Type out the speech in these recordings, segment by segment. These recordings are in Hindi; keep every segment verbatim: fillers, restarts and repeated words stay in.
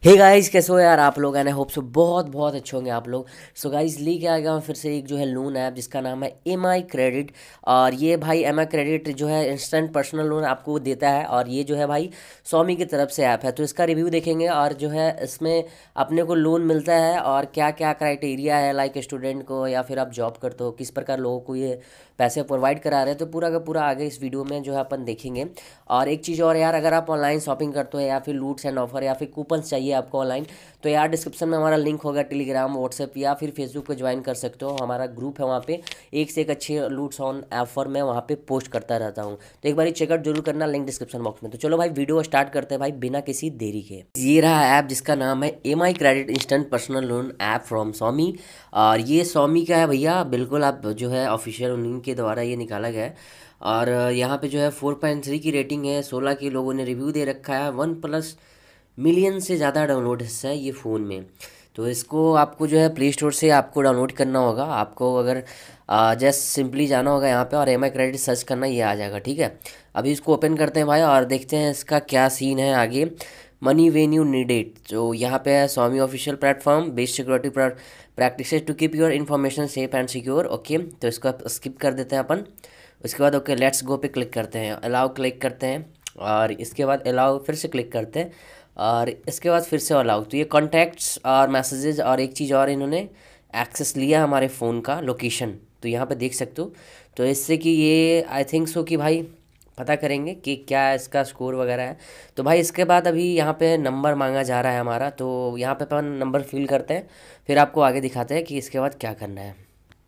हे गाइस, कैसे हो यार आप लोग। एंड आई होप सो बहुत बहुत अच्छे होंगे आप लोग। सो गाइस, लेके आ गया हूँ फिर से एक जो है लोन ऐप जिसका नाम है एम आई क्रेडिट। और ये भाई एम आई क्रेडिट जो है इंस्टेंट पर्सनल लोन आपको देता है। और ये जो है भाई स्वामी की तरफ से ऐप है, तो इसका रिव्यू देखेंगे और जो है इसमें अपने को लोन मिलता है और क्या क्या क्राइटेरिया है, लाइक स्टूडेंट को या फिर आप जॉब करते हो, किस प्रकार लोगों को ये पैसे प्रोवाइड करा रहे हैं, तो पूरा का पूरा आगे इस वीडियो में जो है अपन देखेंगे। और एक चीज़ और यार, अगर आप ऑनलाइन शॉपिंग करते हो या फिर लूट्स एंड ऑफर या फिर कूपन्स चाहिए आपको ऑनलाइन, तो यार डिस्क्रिप्शन में हमारा लिंक होगा, टेलीग्राम, व्हाट्सएप या फिर फेसबुक पे ज्वाइन कर सकते हो। हमारा ग्रुप है, वहाँ पे एक से एक अच्छे लूट्स ऑन ऑफर मैं वहाँ पे पोस्ट करता रहता हूँ, तो एक बार चेकआउट जरूर करना, लिंक डिस्क्रिप्शन बॉक्स में। तो चलो भाई वीडियो स्टार्ट करते हैं भाई बिना किसी देरी के। ये रहा ऐप जिसका नाम है M I credit instant personal loan app from Swami. और ये स्वामी का है भैया, बिल्कुल आप जो है ऑफिशियल उन्हीं के द्वारा ये निकाला गया है। और यहाँ पे जो है फोर पॉइंट थ्री की रेटिंग है, सोलह के लोगों ने रिव्यू दे रखा है, वन प्लस मिलियन से ज़्यादा डाउनलोड हिस्सा है ये फ़ोन में। तो इसको आपको जो है प्ले स्टोर से आपको डाउनलोड करना होगा। आपको अगर जस्ट सिंपली जाना होगा यहाँ पे और एम आई क्रेडिट सर्च करना, ये आ जाएगा, ठीक है। अभी इसको ओपन करते हैं भाई और देखते हैं इसका क्या सीन है आगे। Money when you need it, जो यहाँ पे है Swami official platform based security practices to keep your information safe and secure. Okay, तो इसको स्किप कर देते हैं अपन। उसके बाद ओके लेट्स गो पे क्लिक करते हैं, अलाउ क्लिक करते हैं और इसके बाद अलाउ फिर से क्लिक करते हैं और इसके बाद फिर से अलाउ। तो ये कॉन्टैक्ट्स और मैसेजेस और एक चीज़ और, इन्होंने एक्सेस लिया हमारे फ़ोन का लोकेशन, तो यहाँ पे देख सकते हो। तो इससे कि ये आई थिंक सो कि भाई पता करेंगे कि क्या इसका स्कोर वगैरह है। तो भाई इसके बाद अभी यहाँ पे नंबर मांगा जा रहा है हमारा, तो यहाँ पे अपन नंबर फिल करते हैं, फिर आपको आगे दिखाते हैं कि इसके बाद क्या करना है।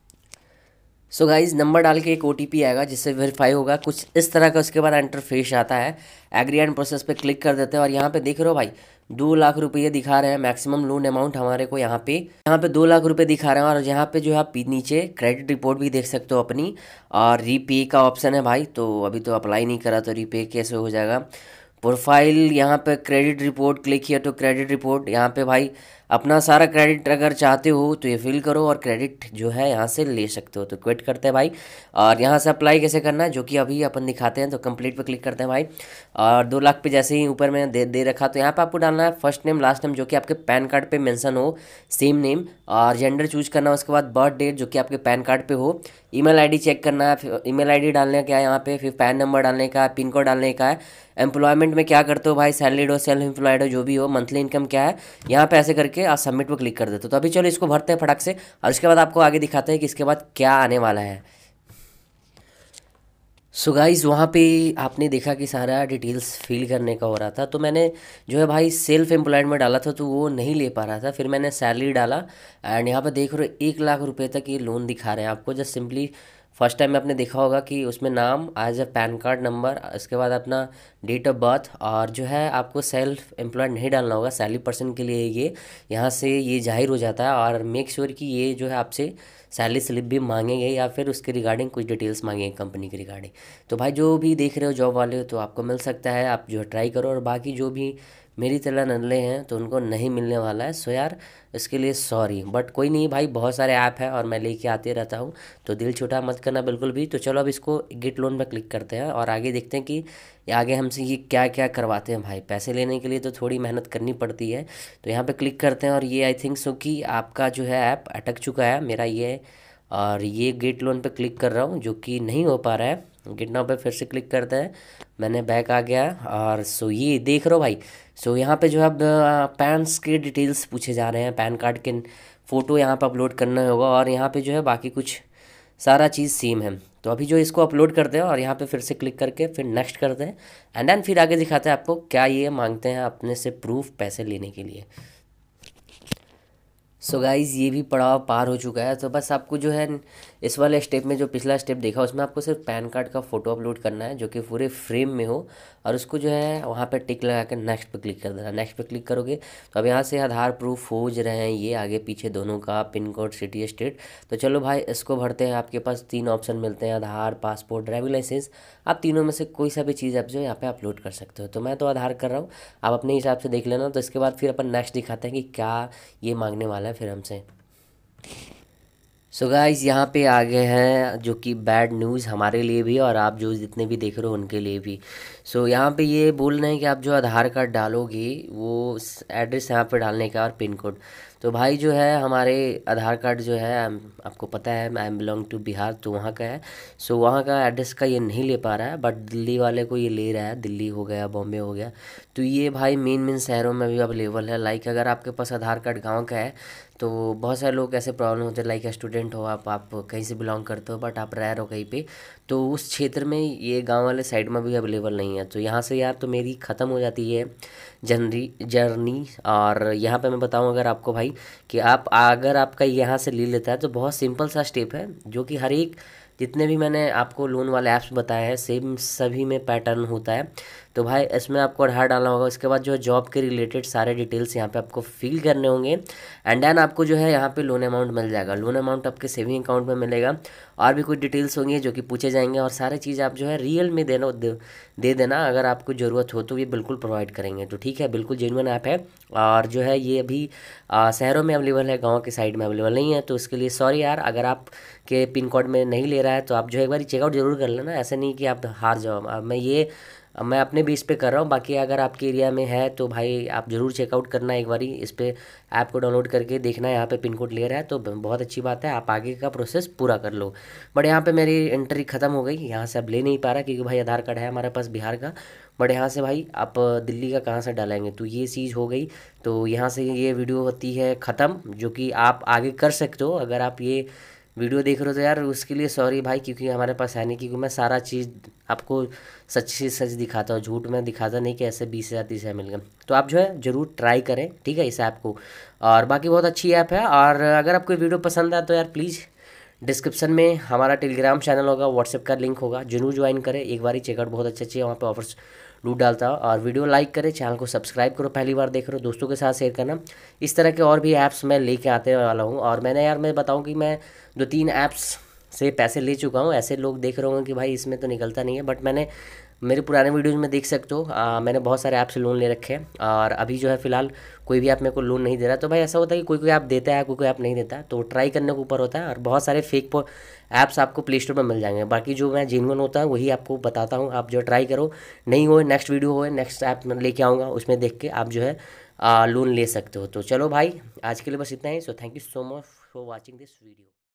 सो गाइज, नंबर डाल के एक ओ टी पी आएगा जिससे वेरीफाई होगा कुछ इस तरह का। उसके बाद इंटरफेस आता है, एग्री एंड प्रोसेस पे क्लिक कर देते हैं और यहाँ पे देख रहे हो भाई दो लाख रुपये दिखा रहे हैं मैक्सिमम लोन अमाउंट हमारे को। यहाँ पे यहाँ पे दो लाख रुपए दिखा रहे हैं और यहाँ पे जो है आप नीचे क्रेडिट रिपोर्ट भी देख सकते हो अपनी, और रीपे का ऑप्शन है भाई। तो अभी तो अप्लाई नहीं करा तो रीपे कैसे हो जाएगा। प्रोफाइल, यहाँ पे क्रेडिट रिपोर्ट क्लिक किया तो क्रेडिट रिपोर्ट, यहाँ पे भाई अपना सारा क्रेडिट अगर चाहते हो तो ये फिल करो और क्रेडिट जो है यहाँ से ले सकते हो। तो क्विट करते हैं भाई और यहाँ से अप्लाई कैसे करना है जो कि अभी अपन दिखाते हैं। तो कंप्लीट पे क्लिक करते हैं भाई और दो लाख पे जैसे ही ऊपर में दे दे रखा, तो यहाँ पे आपको डालना है फर्स्ट नेम लास्ट नेम जो कि आपके पैन कार्ड पे मेंशन हो, सेम नेम, और जेंडर चूज करना है। उसके बाद बर्थ डेट जो कि आपके पैन कार्ड पे हो, ईमेल आईडी चेक करना है, ईमेल आईडी डालने का है यहाँ पे, फिर पैन नंबर डालने का है, पिन कोड डालने का है, एम्प्लॉयमेंट में क्या करते हो भाई, सैलरीड हो सेल्फ एम्प्लॉयड हो जो भी हो, मंथली इनकम क्या है, यहाँ पे ऐसे करके आप सबमिट पर क्लिक कर देते हो। तो अभी चलो इसको भरते हैं फटाक से और उसके बाद आपको आगे दिखाते हैं कि इसके बाद क्या आने वाला है। सो गाइज़, वहाँ पे आपने देखा कि सारा डिटेल्स फिल करने का हो रहा था, तो मैंने जो है भाई सेल्फ एम्प्लॉयड में डाला था तो वो नहीं ले पा रहा था, फिर मैंने सैलरी डाला एंड यहाँ पे देख रहे हो एक लाख रुपए तक ये लोन दिखा रहे हैं आपको। जस्ट सिंपली फर्स्ट टाइम में आपने देखा होगा कि उसमें नाम as a PAN card number, इसके बाद अपना डेट ऑफ बर्थ, और जो है आपको सेल्फ एम्प्लॉयड नहीं डालना होगा, सैलरी पर्सन के लिए ये यहाँ से ये जाहिर हो जाता है। और मेक श्योर कि ये जो है आपसे सैलरी स्लिप भी मांगेंगे या फिर उसके रिगार्डिंग कुछ डिटेल्स मांगेंगे कंपनी के रिगार्डिंग। तो भाई जो भी देख रहे हो जॉब वाले हो तो आपको मिल सकता है, आप जो है ट्राई करो। और बाकी जो भी मेरी तरह नल्ले हैं तो उनको नहीं मिलने वाला है, सो यार इसके लिए सॉरी, बट कोई नहीं भाई, बहुत सारे ऐप है और मैं लेके आते रहता हूँ, तो दिल छोटा मत करना बिल्कुल भी। तो चलो अब इसको गेट लोन पर क्लिक करते हैं और आगे देखते हैं कि आगे हमसे ये क्या क्या करवाते हैं। भाई पैसे लेने के लिए तो थोड़ी मेहनत करनी पड़ती है। तो यहाँ पे क्लिक करते हैं और ये आई थिंक सो कि आपका जो है ऐप अटक चुका है मेरा ये, और ये गेट लोन पे क्लिक कर रहा हूँ जो कि नहीं हो पा रहा है। गेट नाउ पे फिर से क्लिक करते हैं, मैंने बैक आ गया और सो ये देख रहे हो भाई। सो यहाँ पे जो है अब पैन्स के डिटेल्स पूछे जा रहे हैं, पैन कार्ड के फ़ोटो यहाँ पे अपलोड करना होगा और यहाँ पे जो है बाकी कुछ सारा चीज़ सेम है। तो अभी जो इसको अपलोड करते हैं और यहाँ पे फिर से क्लिक करके फिर नेक्स्ट करते हैं एंड देन फिर आगे दिखाते हैं आपको क्या ये मांगते हैं अपने से प्रूफ पैसे लेने के लिए। सो so गाइज़, ये भी पड़ाव पार हो चुका है। तो बस आपको जो है इस वाले स्टेप में, जो पिछला स्टेप देखा उसमें आपको सिर्फ पैन कार्ड का फ़ोटो अपलोड करना है जो कि पूरे फ्रेम में हो, और उसको जो है वहाँ पे टिक लगा कर नेक्स्ट पे क्लिक कर देना। नेक्स्ट पे क्लिक करोगे तो अब यहाँ से आधार प्रूफ खोज रहे हैं ये आगे पीछे दोनों का, पिन कोड, सिटी, स्टेट। तो चलो भाई इसको भरते हैं। आपके पास तीन ऑप्शन मिलते हैं, आधार, पासपोर्ट, ड्राइविंग लाइसेंस। आप तीनों में से कोई सा भी चीज़ आप जो यहाँ पे अपलोड कर सकते हो। तो मैं तो आधार कर रहा हूँ, आप अपने हिसाब से देख लेना। तो इसके बाद फिर अपन नेक्स्ट दिखाते हैं कि क्या ये मांगने वाला है फिर हमसे। सो गाइस, यहाँ पे आ गए हैं जो कि बैड न्यूज़ हमारे लिए भी और आप जो जितने भी देख रहे हो उनके लिए भी। सो यहाँ पे ये बोल रहे हैं कि आप जो आधार कार्ड डालोगे वो एड्रेस यहाँ पे डालने का और पिन कोड। तो भाई जो है हमारे आधार कार्ड जो है I'm- आपको पता है I am belong to Bihar, तो वहाँ का है। सो वहाँ का एड्रेस का ये नहीं ले पा रहा है, बट दिल्ली वाले को ये ले रहा है, दिल्ली हो गया, बॉम्बे हो गया। तो ये भाई मेन मेन शहरों में भी अवेलेबल है। लाइक अगर आपके पास आधार कार्ड गाँव का है तो बहुत सारे लोग ऐसे प्रॉब्लम होते हैं, लाइक स्टूडेंट हो आप आप कहीं से बिलोंग करते हो बट आप रह रहे हो कहीं पे, तो उस क्षेत्र में ये गांव वाले साइड में भी अवेलेबल नहीं है। तो यहाँ से यार तो मेरी ख़त्म हो जाती है जनरी जर्नी। और यहाँ पे मैं बताऊँ अगर आपको भाई कि आप अगर आपका यहाँ से ले लेता है तो बहुत सिंपल सा स्टेप है, जो कि हर एक जितने भी मैंने आपको लोन वाले ऐप्स बताए हैं सेम सभी में पैटर्न होता है। तो भाई इसमें आपको आधार डालना होगा, उसके बाद जो है जॉब के रिलेटेड सारे डिटेल्स यहाँ पे आपको फिल करने होंगे, एंड देन आपको जो है यहाँ पे लोन अमाउंट मिल जाएगा। लोन अमाउंट आपके सेविंग अकाउंट में मिलेगा, और भी कुछ डिटेल्स होंगी जो कि पूछे जाएंगे, और सारे चीज़ आप जो है रियल में देना दे, दे देना। अगर आपको ज़रूरत हो तो ये बिल्कुल प्रोवाइड करेंगे। तो ठीक है, बिल्कुल जेन्युइन ऐप है। और जो है ये अभी आ, शहरों में अवेलेबल है, गाँव के साइड में अवेलेबल नहीं है। तो इसके लिए सॉरी यार, अगर आप के पिन कोड में नहीं ले रहा है तो आप जो है एक बार चेकआउट जरूर कर लेना। ऐसा नहीं कि आप हार जाओ, अब मैं ये मैं अपने बेस पे कर रहा हूँ। बाकी अगर आपके एरिया में है तो भाई आप ज़रूर चेकआउट करना एक बारी, इस पे ऐप को डाउनलोड करके देखना यहाँ पे पिन कोड ले रहा है तो बहुत अच्छी बात है, आप आगे का प्रोसेस पूरा कर लो। बट यहाँ पे मेरी एंट्री ख़त्म हो गई, यहाँ से अब ले नहीं पा रहा क्योंकि भाई आधार कार्ड है हमारे पास बिहार का। बट यहाँ से भाई आप दिल्ली का कहाँ से डालेंगे, तो ये चीज़ हो गई। तो यहाँ से ये वीडियो होती है ख़त्म, जो कि आप आगे कर सकते हो। अगर आप ये वीडियो देख रहे हो तो यार उसके लिए सॉरी भाई, क्योंकि हमारे पास है नहीं, क्योंकि मैं सारा चीज़ आपको सच से सच दिखाता हूँ, झूठ में दिखाता नहीं कि ऐसे बीस हज़ार तीस हज़ार मिल गए। तो आप जो है ज़रूर ट्राई करें, ठीक है, इस ऐप को। और बाकी बहुत अच्छी ऐप है। और अगर आपको वीडियो पसंद आए तो यार प्लीज़ डिस्क्रिप्शन में हमारा टेलीग्राम चैनल होगा, व्हाट्सएप का लिंक होगा, जरूर ज्वाइन करें, एक बार ही चेकआउट, बहुत अच्छे अच्छे वहाँ पे ऑफर्स लूट डालता हो। और वीडियो लाइक करें, चैनल को सब्सक्राइब करो, पहली बार देख रहे हो दोस्तों के साथ शेयर करना। इस तरह के और भी ऐप्स मैं लेके आते वाला हूँ। और मैंने यार मैं बताऊँ कि मैं दो तीन ऐप्स से पैसे ले चुका हूँ। ऐसे लोग देख रहे होंगे कि भाई इसमें तो निकलता नहीं है, बट मैंने मेरे पुराने वीडियोज़ में देख सकते हो, आ, मैंने बहुत सारे ऐप से लोन ले रखे हैं। और अभी जो है फ़िलहाल कोई भी ऐप मेरे को लोन नहीं दे रहा। तो भाई ऐसा होता है कि कोई कोई ऐप देता है, कोई कोई ऐप नहीं देता है, तो ट्राई करने के ऊपर होता है। और बहुत सारे फेक ऐप्स आपको प्ले स्टोर में मिल जाएंगे, बाकी जो मैं जेन्युइन होता है वही आपको बताता हूँ। आप जो ट्राई करो, नहीं हो नेक्स्ट वीडियो हो नेक्स्ट ऐप में लेके आऊँगा, उसमें देख के आप जो है लोन ले सकते हो। तो चलो भाई आज के लिए बस इतना ही। So thank you so much for watching this video.